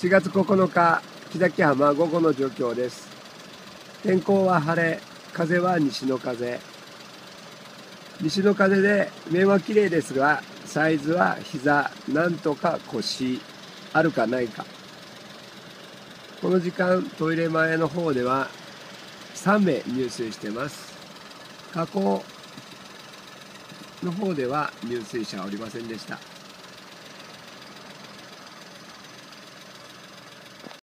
4月9日、木崎浜午後の状況です。天候は晴れ、風は西の風。西の風で面は綺麗ですが、サイズは膝、なんとか腰、あるかないか。この時間、トイレ前の方では3名入水しています。河口の方では入水者はおりませんでした。